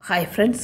Hi friends,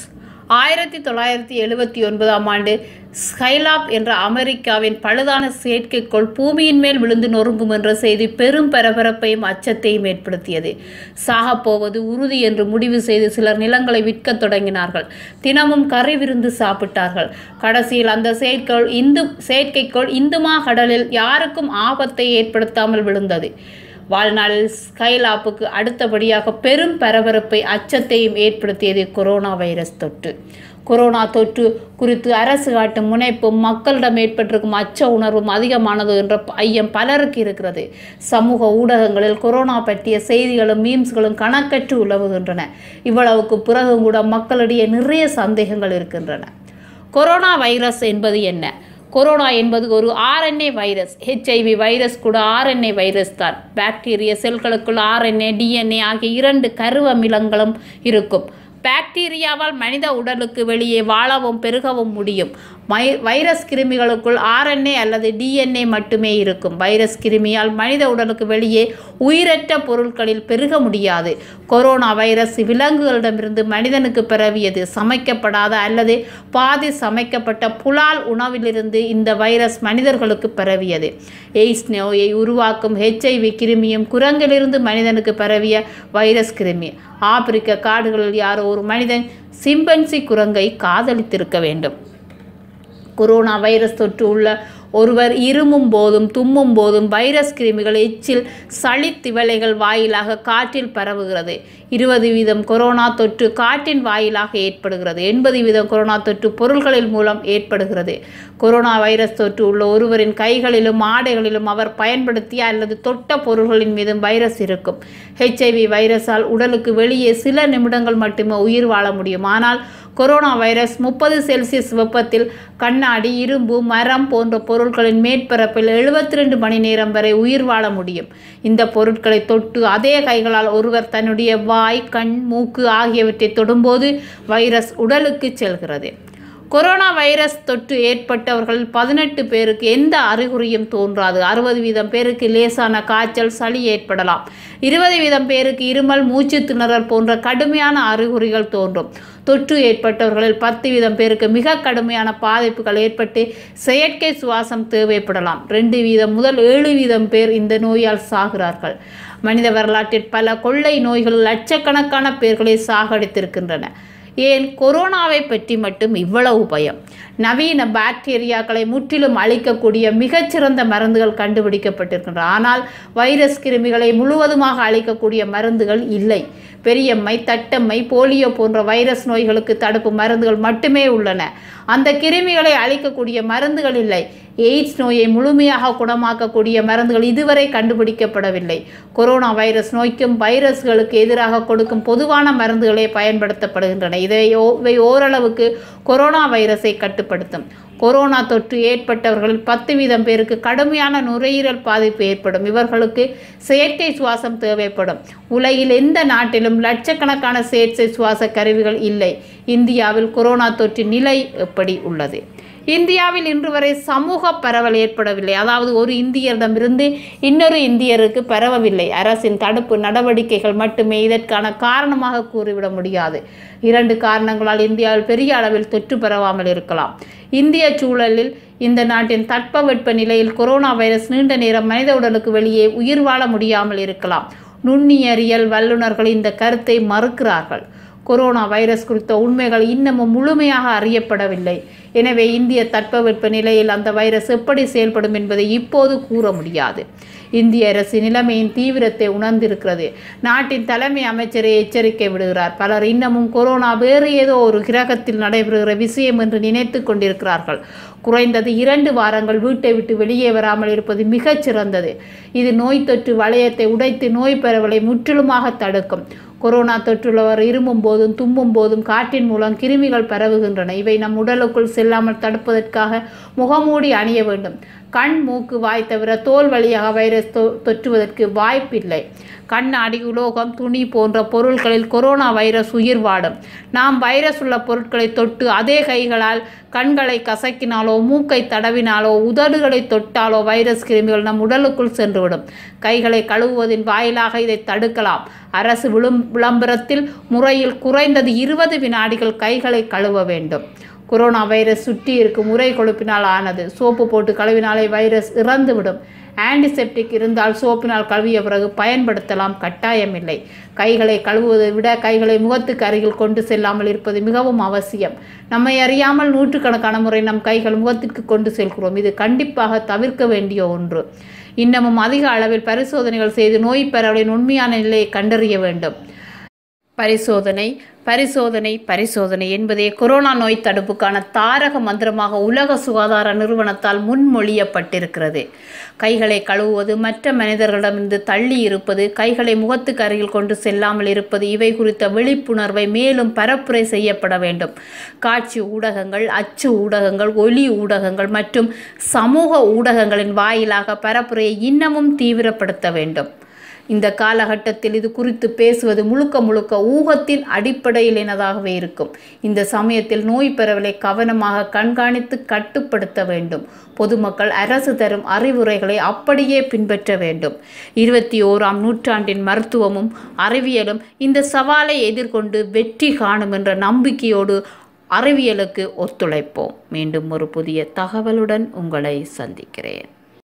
1979ஆம் ஆண்டு Skylab என்ற அமெரிக்காவின் பழுதான செயற்கைக்கோள் பூமியின் மேல் விழுந்து நொறுங்கும் என்ற செய்தி பெரும் பரபரப்பையும் அச்சத்தையும் ஏற்படுத்தியது. சாகப்போவது உறுதி என்று முடிவு செய்து சிலர் நிலங்களை விற்கத் தொடங்கினார்கள். தினமும் கறி விருந்து சாப்பிட்டார்கள். கடைசியில் அந்த செயற்கைக்கோள் இந்துமா கடலில் யாருக்கும் ஆபத்தை ஏற்படுத்தாமல் விழுந்தது. வாழ்நாளில் ஸ்கைலாப்புக்கு அடுத்தபடியாக பெரும் பரபரப்பை அச்சத்தையும் ஏற்படுத்தியது கொரோனா வைரஸ் தொற்று. கொரோனா தொற்று குறித்து அரசு காட்டும் முனைப்பும் மக்களிடம் ஏற்பட்டிருக்கும் அச்ச உணர்வும் அதிகமானது என்ற ஐயம் பலருக்கு இருக்கிறது. சமூக ஊடகங்களில் கொரோனா பற்றிய செய்திகளும் மீம்ஸ்களும் கணக்கற்று உலவுகின்றன. இவ்வளவுக்கு பிறகும் கூட மக்களிடையே நிறைய சந்தேகங்கள் இருக்கின்றன. கொரோனா வைரஸ் என்பது என்ன? கொரோனா என்பது ஒரு RNA வைரஸ். HIV வைரஸ் கூட RNA வைரஸ் தான். பாக்டீரிய செல்களுக்குள் RNA, DNA ஆகிய 2 கருவமிலங்களும் இருக்கும். பாக்டீரியாவால் மனித உடலுக்கு வெளியே வாழவும் பெருகவும் முடியும். வைரஸ் கிருமிகளுக்குள் RNA அல்லது DNA மட்டுமே இருக்கும். வைரஸ் கிருமியால் மனித உடலுக்கு வெளியே உயிரற்ற பொருட்களில் பெருக முடியாது. கொரோனா வைரஸ் விலங்குகளிடமிருந்து மனிதனுக்கு பரவியது. சமைக்கப்படாத அல்லது பாதி சமைக்கப்பட்ட புலால் உணவிலிருந்து இந்த வைரஸ் மனிதர்களுக்கு பரவியது. எய்ட்ஸ் நோயை உருவாக்கும் HIV கிருமியும் குரங்கிலிருந்து மனிதனுக்கு பரவிய வைரஸ் கிருமி. ஆப்பிரிக்க காடுகளில் யாரோ ஒரு மனிதன் சிம்பன்சி குரங்கை காதலித்திருக்க வேண்டும். கொரோனா வைரஸ் தொற்று உள்ள ஒருவர் இருமும் போதும் தும்மும் போதும் வைரஸ் கிருமிகள் எச்சில், சளி திவலைகள் வாயிலாக காற்றில் பரவுகிறது. 20% கொரோனா தொற்று காற்றின் வாயிலாக ஏற்படுகிறது. 80% கொரோனா தொற்று பொருள்களின் மூலம் ஏற்படுகிறது. கொரோனா வைரஸ் தொற்று உள்ள ஒருவரின் கைகளிலும் ஆடைகளிலும் அவர் பயன்படுத்திய அல்லது தொட்ட பொருள்களின் மீதும் வைரஸ் இருக்கும். HIV வைரஸால் உடலுக்கு வெளியே சில நிமிடங்கள் மட்டுமே உயிர் வாழ முடியும். ஆனால் கொரோனா வைரஸ் 30 செல்சியஸ் வெப்பத்தில் கண்ணாடி, இரும்பு, மரம் போன்ற பொருட்களின் மேற்பரப்பில் 72 மணி நேரம் வரை உயிர் வாழ முடியும். இந்த பொருட்களை தொட்டு அதே கைகளால் ஒருவர் தன்னுடைய வாய், கண், மூக்கு ஆகியவற்றை தொடும்போது வைரஸ் உடலுக்கு செல்கிறது. கொரோனா வைரஸ் தொற்று ஏற்பட்டவர்களில் 18 பேருக்கு எந்த அறிகுறியும் தோன்றாது. 60% பேருக்கு லேசான காய்ச்சல், சளி ஏற்படலாம். 20% பேருக்கு இருமல், மூச்சு திணறல் போன்ற கடுமையான அறிகுறிகள் தோன்றும். தொற்று ஏற்பட்டவர்களில் 10% பேருக்கு மிக கடுமையான பாதிப்புகள் ஏற்பட்டு செயற்கை சுவாசம் தேவைப்படலாம். 2% முதல் 7% பேர் இந்த நோயால் சாகிறார்கள். மனித வரலாற்றில் பல கொள்ளை நோய்கள் லட்சக்கணக்கான பேர்களை சாகடித்திருக்கின்றன. ஏன் கொரோனாவை பற்றி மட்டும் இவ்வளவு பயம்? நவீன பாக்டீரியாக்களை முற்றிலும் அழிக்கக்கூடிய மிகச்சிறந்த மருந்துகள் கண்டுபிடிக்கப்பட்டிருக்கின்றன. ஆனால் வைரஸ் கிருமிகளை முழுவதுமாக அழிக்கக்கூடிய மருந்துகள் இல்லை. பெரியம்மை, தட்டம்மை, போலியோ போன்ற வைரஸ் நோய்களுக்கு தடுப்பு மருந்துகள் மட்டுமே உள்ளன. அந்த கிருமிகளை அழிக்கக்கூடிய மருந்துகள் இல்லை. எய்ட்ஸ் நோயை முழுமையாக குணமாக்கக்கூடிய மருந்துகள் இதுவரை கண்டுபிடிக்கப்படவில்லை. கொரோனா வைரஸ் நோய்க்கும் வைரஸ்களுக்கு எதிராக கொடுக்கும் பொதுவான மருந்துகளே பயன்படுத்தப்படுகின்றன. இவை ஓரளவுக்கு கொரோனா வைரஸை கட்டுப்படுத்தும். கொரோனா தொற்று ஏற்பட்டவர்களில் 10% பேருக்கு கடுமையான நுரையீரல் பாதிப்பு ஏற்படும். இவர்களுக்கு செயற்கை சுவாசம் தேவைப்படும். உலகில் எந்த நாட்டிலும் லட்சக்கணக்கான செயற்கை சுவாச கருவிகள் இல்லை. இந்தியாவில் கொரோனா தொற்றின் நிலை எப்படி உள்ளது? இந்தியாவில் இன்று வரை சமூக பரவல் ஏற்படவில்லை. அதாவது ஒரு இந்தியரிடமிருந்து இன்னொரு இந்தியருக்கு பரவவில்லை. அரசின் தடுப்பு நடவடிக்கைகள் மட்டுமே இதற்கான காரணமாக கூறிவிட முடியாது. 2 காரணங்களால் இந்தியாவில் பெரிய அளவில் தொற்று பரவாமல் இருக்கலாம். இந்திய சூழலில் இந்த நாட்டின் தட்பவெட்ப நிலையில் கொரோனா வைரஸ் நீண்ட நேரம் மனித உடலுக்கு வெளியே உயிர் வாழ முடியாமல் இருக்கலாம். நுண்ணியறியல் வல்லுநர்கள் இந்த கருத்தை மறுக்கிறார்கள். கொரோனா வைரஸ் குறித்த உண்மைகள் இன்னமும் முழுமையாக அறியப்படவில்லை. எனவே இந்திய தட்பவெட்ப நிலையில் அந்த வைரஸ் எப்படி செயல்படும் என்பதை இப்போது கூற முடியாது. இந்திய அரசு நிலைமையின் தீவிரத்தை உணர்ந்திருக்கிறது. நாட்டின் தலைமை அமைச்சரை எச்சரிக்கை விடுகிறார். பலர் இன்னமும் கொரோனா வேறு ஏதோ ஒரு கிரகத்தில் நடைபெறுகிற விஷயம் என்று நினைத்து கொண்டிருக்கிறார்கள். குறைந்தது 2 வாரங்கள் வீட்டை விட்டு வெளியே வராமல் இருப்பது மிகச் சிறந்தது. இது நோய் தொற்று வளையத்தை உடைத்து நோய் பரவலை முற்றிலுமாக தடுக்கும். கொரோனா தொற்றுள்ளவர் இருமும் போதும் தும்மும் போதும் காற்றின் மூலம் கிருமிகள் பரவுகின்றன. இவை நம் உடலுக்குள் செல்லாமல் தடுப்பதற்காக முகமூடி அணிய வேண்டும். கண், மூக்கு, வாய் தவிர தோல் வழியாக வைரஸ் தொற்றுவதற்கு வாய்ப்பில்லை. கண்ணாடி, உலோகம், துணி போன்ற பொருட்களில் கொரோனா வைரஸ் உயிர் வாடும். நாம் வைரஸ் உள்ள பொருட்களை தொட்டு அதே கைகளால் கண்களை கசக்கினாலோ, மூக்கை தடவினாலோ, உதடுகளை தொட்டாலோ வைரஸ் கிருமிகள் நம் உடலுக்குள் சென்றுவிடும். கைகளை கழுவுவதின் வாயிலாக இதை தடுக்கலாம். அரசு விளம்பரத்தில் முறையில் குறைந்தது 20 வினாடிகள் கைகளை கழுவ வேண்டும். கொரோனா வைரஸ் சுற்றி இருக்கும் உரை கொழுப்பினால் ஆனது. சோப்பு போட்டு கழுவினாலே வைரஸ் இறந்துவிடும். ஆன்டிசெப்டிக் இருந்தால் சோப்பினால் கழுவிய பிறகு பயன்படுத்தலாம், கட்டாயமில்லை. கைகளை கழுவுவதை விட கைகளை முகத்துக்கு அருகில் கொண்டு செல்லாமல் இருப்பது மிகவும் அவசியம். நம்மை அறியாமல் நூற்றுக்கணக்கான முறை நம் கைகள் முகத்திற்கு கொண்டு செல்கிறோம். இது கண்டிப்பாக தவிர்க்க வேண்டிய ஒன்று. இன்னமும் அதிக அளவில் பரிசோதனைகள் செய்து நோய் பரவலின் உண்மையான நிலையை கண்டறிய வேண்டும். பரிசோதனை பரிசோதனை பரிசோதனை என்பதே கொரோனா நோய் தடுப்புக்கான தாரக மந்திரமாக உலக சுகாதார நிறுவனத்தால் முன்மொழியப்பட்டிருக்கிறது. கைகளை கழுவுவது, மற்ற மனிதர்களிடமிருந்து தள்ளி இருப்பது, கைகளை முகத்துக்கு அருகில் கொண்டு செல்லாமல் இருப்பது, இவை குறித்த விழிப்புணர்வை மேலும் பரப்புரை செய்யப்பட வேண்டும். காட்சி ஊடகங்கள், அச்சு ஊடகங்கள், ஒலி ஊடகங்கள் மற்றும் சமூக ஊடகங்களின் வாயிலாக பரப்புரையை இன்னமும் தீவிரப்படுத்த வேண்டும். இந்த காலகட்டத்தில் இது குறித்து பேசுவது முழுக்க ஊகத்தின் அடிப்படையிலானதாகவே இருக்கும். இந்த சமயத்தில் நோய் பரவலை கவனமாக கண்காணித்து கட்டுப்படுத்த வேண்டும். பொதுமக்கள் அரசு தரும் அறிவுரைகளை அப்படியே பின்பற்ற வேண்டும். 21ஆம் நூற்றாண்டின் மருத்துவமும் அறிவியலும் இந்த சவாலை எதிர்கொண்டு வெற்றி காணும் என்ற நம்பிக்கையோடு அறிவியலுக்கு ஒத்துழைப்போம். மீண்டும் ஒரு புதிய தகவலுடன் உங்களை சந்திக்கிறேன்.